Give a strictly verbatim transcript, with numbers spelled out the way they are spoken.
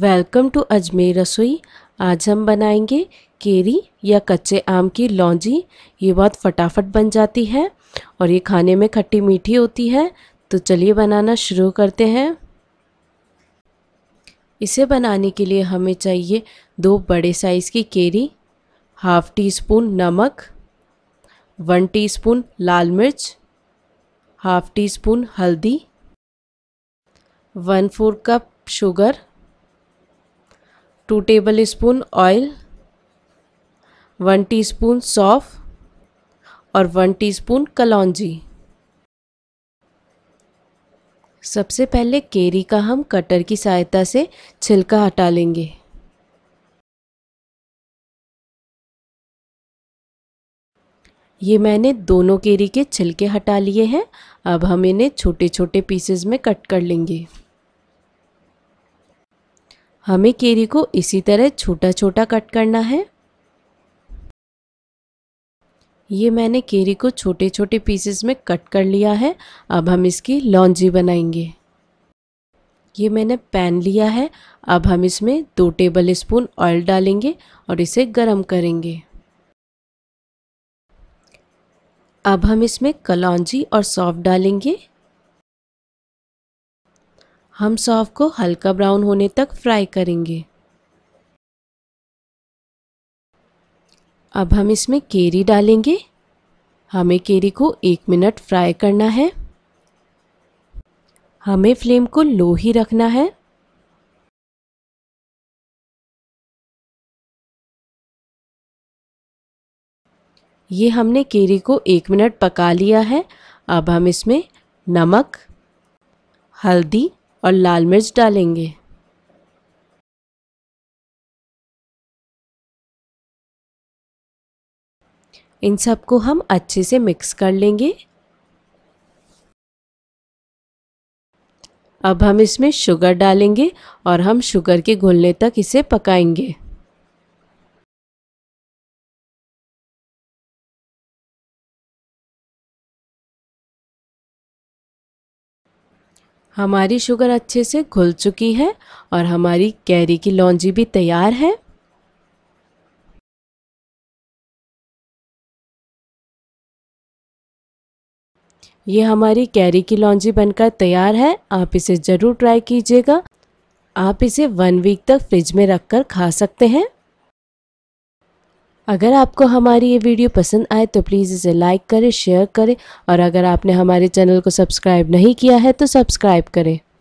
Welcome to Ajmer रसोई। आज हम बनाएंगे केरी या कच्चे आम की लौंजी। ये बहुत फटाफट बन जाती है और ये खाने में खट्टी मीठी होती है। तो चलिए बनाना शुरू करते हैं। इसे बनाने के लिए हमें चाहिए दो बड़े साइज़ की केरी, हाफ टी स्पून नमक, वन टीस्पून लाल मिर्च, हाफ टी स्पून हल्दी, one four cup sugar, two tablespoon oil, one teaspoon सौंफ और वन टीस्पून कलौंजी। सबसे पहले केरी का हम कटर की सहायता से छिलका हटा लेंगे। ये मैंने दोनों केरी के छिलके हटा लिए हैं। अब हम इन्हें छोटे छोटे पीसेस में कट कर लेंगे। हमें केरी को इसी तरह छोटा छोटा कट करना है। ये मैंने केरी को छोटे छोटे पीसेस में कट कर लिया है। अब हम इसकी लौंजी बनाएंगे। ये मैंने पैन लिया है। अब हम इसमें दो टेबल स्पून ऑयल डालेंगे और इसे गरम करेंगे। अब हम इसमें कलौंजी और सौंफ डालेंगे। हम सौंफ को हल्का ब्राउन होने तक फ्राई करेंगे। अब हम इसमें केरी डालेंगे। हमें केरी को एक मिनट फ्राई करना है। हमें फ्लेम को लो ही रखना है। ये हमने केरी को एक मिनट पका लिया है। अब हम इसमें नमक, हल्दी और लाल मिर्च डालेंगे। इन सबको हम अच्छे से मिक्स कर लेंगे। अब हम इसमें शुगर डालेंगे और हम शुगर के घुलने तक इसे पकाएंगे। हमारी शुगर अच्छे से घुल चुकी है और हमारी केरी की लौंजी भी तैयार है। ये हमारी केरी की लौंजी बनकर तैयार है। आप इसे ज़रूर ट्राई कीजिएगा। आप इसे वन वीक तक फ्रिज में रखकर खा सकते हैं। अगर आपको हमारी ये वीडियो पसंद आए तो प्लीज़ इसे लाइक करें, शेयर करें और अगर आपने हमारे चैनल को सब्सक्राइब नहीं किया है तो सब्सक्राइब करें।